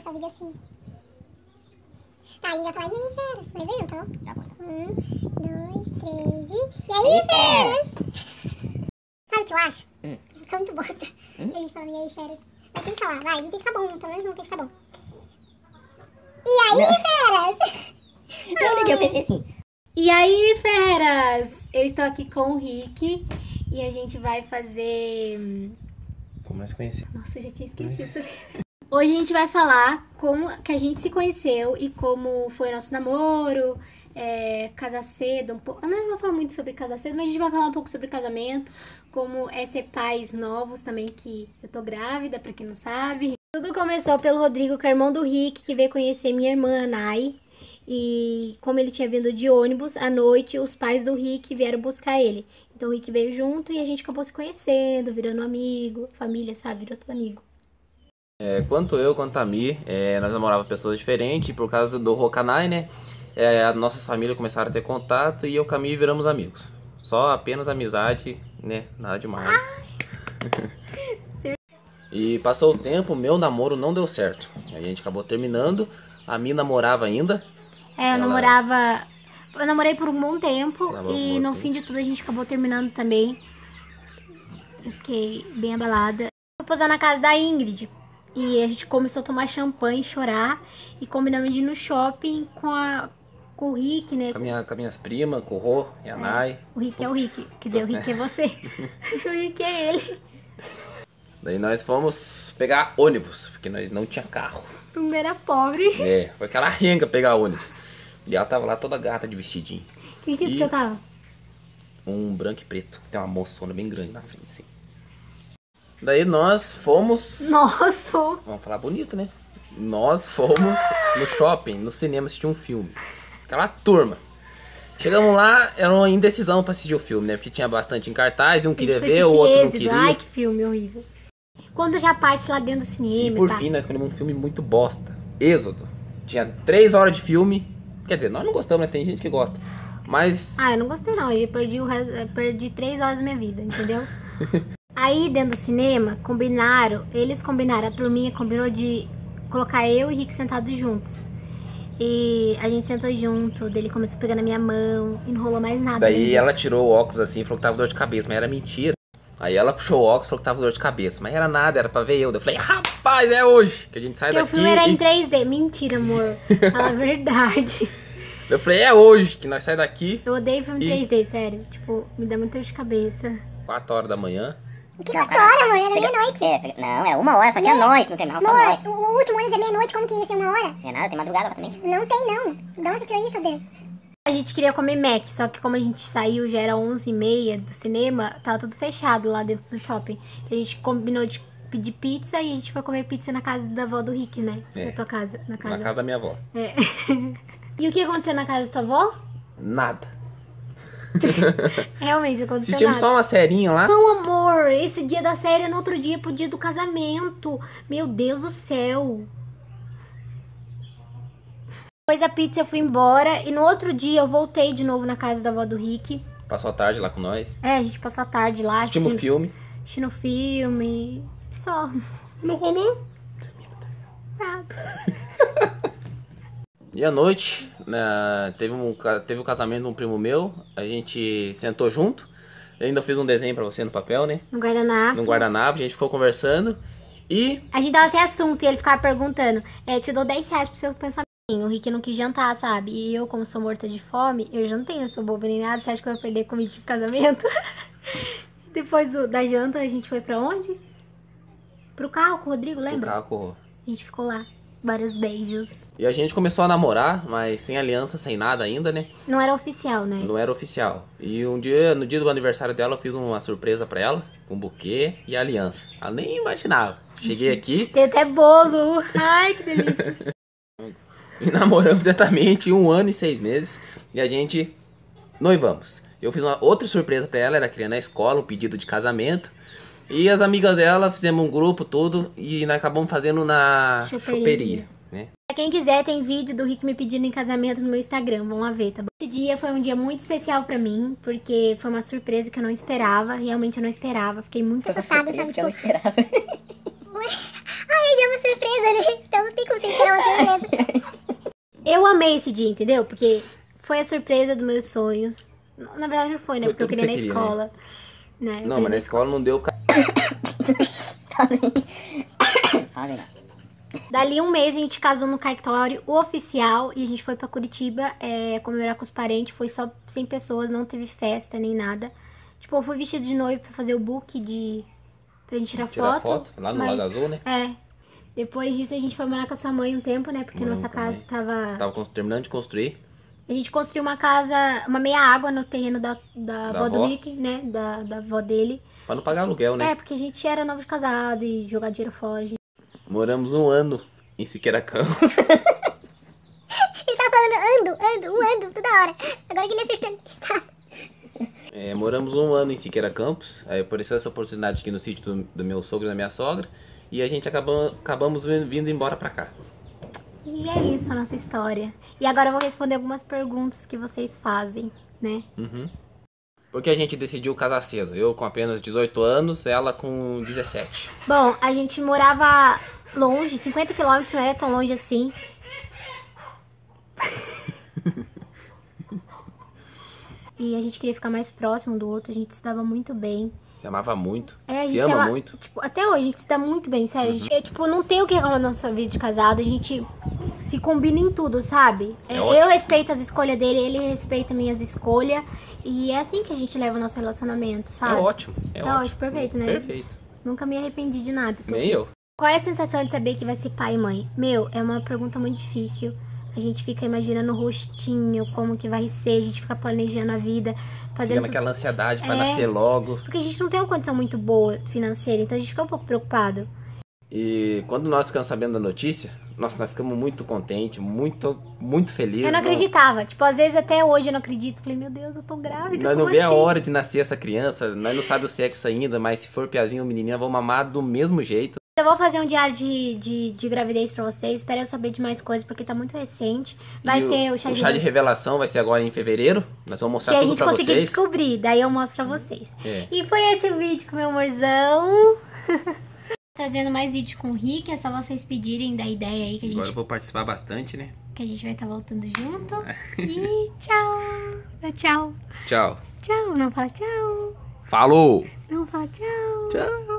começar o vídeo assim. Tá, aí já falar, e aí, feras? Vai ver, então? Tá bom. 1, 2, 3 e aí, feras? Sabe o que eu acho? Fica muito bosta. A gente fala, e aí, feras? Mas tem que falar, vai, a gente tem que ficar bom, pelo menos um tem que ficar bom. E aí, feras? Eu liguei, eu pensei assim. E aí, feras? Eu estou aqui com o Rick e a gente vai fazer... Como nós conhecemos? Nossa, eu já tinha esquecido. Hoje a gente vai falar como que a gente se conheceu e como foi o nosso namoro, casar cedo, um pouco... Eu não vou falar muito sobre casar cedo, mas a gente vai falar um pouco sobre casamento, como é ser pais novos também, que eu tô grávida, pra quem não sabe. Tudo começou pelo Rodrigo, que é irmão do Rick, que veio conhecer minha irmã, a Nai. E como ele tinha vindo de ônibus, à noite os pais do Rick vieram buscar ele. Então o Rick veio junto e a gente acabou se conhecendo, virando amigo, família, sabe? Virou tudo amigo. Quanto eu, quanto a Mi, nós namorávamos pessoas diferentes. E por causa do Rocanai, né? As nossas famílias começaram a ter contato e eu e a Mi viramos amigos. Só apenas amizade, né? Nada demais. E passou o tempo, meu namoro não deu certo. A gente acabou terminando. A Mi namorava ainda. Eu namorei por um bom tempo e no fim de tudo a gente acabou terminando também. Eu fiquei bem abalada. Eu fui posar na casa da Ingrid e a gente começou a tomar champanhe, chorar e combinamos de ir no shopping com o Rick, né? Com as minhas primas, com o Rô e a Nai. O Rick é o Rick, quer dizer, o Rick é você. O Rick é ele. Daí nós fomos pegar ônibus, porque nós não tinha carro. Não era pobre. Foi aquela renga pegar ônibus. E ela tava lá toda gata de vestidinho. Que vestido que eu tava? Um branco e preto. Tem uma moçona bem grande na frente, assim. Daí nós fomos... Nossa! Vamos falar bonito, né? Nós fomos no shopping, no cinema, assistir um filme. Aquela turma. Chegamos lá, era uma indecisão pra assistir o filme, né? Porque tinha bastante em cartaz, um queria ver, o outro não queria. Ai, que filme horrível. Quando já parte lá dentro do cinema, e por fim, nós escolhemos um filme muito bosta. Êxodo. Tinha 3 horas de filme. Quer dizer, nós não gostamos, né? Tem gente que gosta. Mas... eu não gostei não. Eu perdi 3 horas da minha vida, entendeu? Aí, dentro do cinema, eles combinaram, a turminha combinou de colocar eu e o Rick sentados juntos. E a gente sentou junto, dele começou a pegar na minha mão e não rolou mais nada. Daí ela tirou o óculos assim e falou que tava com dor de cabeça, mas era mentira. Aí ela puxou o óculos e falou que tava com dor de cabeça, mas era nada, era pra ver eu. Eu falei, rapaz, é hoje que a gente sai daqui. Porque o filme era em 3D, mentira, amor. Fala a verdade. Eu falei, é hoje que nós sai daqui. Eu odeio filme em 3D, sério. Tipo, me dá muita dor de cabeça. 4 horas da manhã. Que 4 horas, amor? Era meia-noite. Não, era 1 hora, só tinha nós, não terminava só nós. O último ônibus é meia-noite, como que ia ser 1 hora? É nada, tem madrugada lá também. Não tem, não. De onde você tirou isso, Deus? A gente queria comer Mac, só que como a gente saiu, já era 11h30 do cinema, tava tudo fechado lá dentro do shopping. Então a gente combinou de pedir pizza e a gente foi comer pizza na casa da avó do Rick, né? Na tua casa. Na casa da minha avó. E o que aconteceu na casa da tua avó? Nada. Realmente aconteceu Assistimos nada. só uma serinha lá. Não, amor, esse dia da série é no outro dia pro dia do casamento. Meu Deus do céu. Depois a pizza eu fui embora e no outro dia eu voltei de novo na casa da avó do Rick. Passou a tarde lá com nós. A gente passou a tarde lá Assistimos filme. Assistindo filme. Só. Não rolou. Nada. E à noite, teve o casamento de um primo meu. A gente sentou junto. Eu ainda fiz um desenho pra você no papel, né? No guardanapo. No guardanapo, a gente ficou conversando. E... a gente tava sem assunto e ele ficava perguntando, te dou 10 reais pro seu pensamento. O Rick não quis jantar, sabe? E eu, como sou morta de fome, eu jantei, não sou boba nem nada. Você acha que eu vou perder comida de casamento? Depois da janta, a gente foi pra onde? Pro carro com o Rodrigo, lembra? Pro carro com o Rodrigo. A gente ficou lá. Vários beijos. E a gente começou a namorar, mas sem aliança, sem nada ainda, né? Não era oficial, né? Não era oficial. E no dia do aniversário dela, eu fiz uma surpresa pra ela, com um buquê e aliança. Ela nem imaginava. Cheguei aqui... tem até bolo. Ai, que delícia. E namoramos exatamente 1 ano e 6 meses. E a gente noivamos. Eu fiz uma outra surpresa pra ela, era criando na escola, um pedido de casamento. E as amigas dela, fizemos um grupo todo e nós acabamos fazendo na choperia, né? Pra quem quiser, tem vídeo do Rick me pedindo em casamento no meu Instagram, vão lá ver, tá bom? Esse dia foi um dia muito especial pra mim, porque foi uma surpresa que eu não esperava, realmente eu não esperava, fiquei muito assustada, sabe? Que eu não esperava. Ai, já é uma surpresa, né? Então não tem como ser amei esse dia, entendeu? Porque foi a surpresa dos meus sonhos. Na verdade não foi, né? Foi Porque eu tudo queria que na você escola. Né? Eu Não, queria mas na escola não deu... Dali um mês a gente casou no cartório oficial e a gente foi pra Curitiba comemorar com os parentes. Foi só 100 pessoas, não teve festa nem nada. Tipo, eu fui vestida de noiva pra fazer o book pra gente tirar foto. Lá no Lago Azul, né? Depois disso a gente foi morar com a sua mãe um tempo, né? Porque nossa casa tava... terminando de construir. A gente construiu uma casa, uma meia água no terreno da avó do avó. Rick, né? Da avó dele. Pra não pagar aluguel, né? Porque a gente era novo de casado e jogar dinheiro fora. Moramos 1 ano em Siqueira Campos. Ele tá falando ando, toda hora. Agora que ele acertou. Moramos 1 ano em Siqueira Campos. Aí apareceu essa oportunidade aqui no sítio do meu sogro e da minha sogra. E a gente acabamos vindo embora pra cá. E é isso a nossa história. E agora eu vou responder algumas perguntas que vocês fazem, né? Uhum. Porque a gente decidiu casar cedo. Eu com apenas 18 anos, ela com 17. Bom, a gente morava longe, 50 quilômetros, não era tão longe assim. E a gente queria ficar mais próximo do outro, a gente se dava muito bem. Se amava muito. A gente se ama muito. Tipo, até hoje a gente se dá muito bem, sério. A gente, tipo, não tem o que reclamar da nossa vida de casado, a gente se combina em tudo, sabe? Eu respeito as escolhas dele, ele respeita minhas escolhas. E é assim que a gente leva o nosso relacionamento, sabe? É ótimo. É ótimo, perfeito, né? Perfeito. Nunca me arrependi de nada. Nem eu. Qual é a sensação de saber que vai ser pai e mãe? Meu, é uma pergunta muito difícil. A gente fica imaginando o rostinho, como que vai ser, a gente fica planejando a vida, fazendo... Fica naquela ansiedade pra nascer logo. Porque a gente não tem uma condição muito boa financeira, então a gente fica um pouco preocupado. E quando nós ficamos sabendo da notícia, nós ficamos muito contentes, muito felizes. Eu não acreditava. Tipo, às vezes até hoje eu não acredito. Falei, meu Deus, eu tô grávida. Nós não como vê a assim? hora de nascer essa criança, nós não sabemos o sexo ainda, mas se for piazinho ou menininha, vamos amar do mesmo jeito. Eu vou fazer um diário de gravidez pra vocês. Espero eu saber de mais coisas, porque tá muito recente. Vai ter o chá de revelação vai ser agora em fevereiro. Nós vamos mostrar tudo pra vocês. Se a gente conseguir descobrir, daí eu mostro pra vocês. E foi esse o vídeo com o meu amorzão. Trazendo mais vídeo com o Rick, é só vocês pedirem da ideia aí que a gente... Agora eu vou participar bastante, né? Que a gente vai estar voltando junto. E tchau. Tchau. Tchau. Tchau. Não fala tchau. Falou. Não fala tchau. Tchau.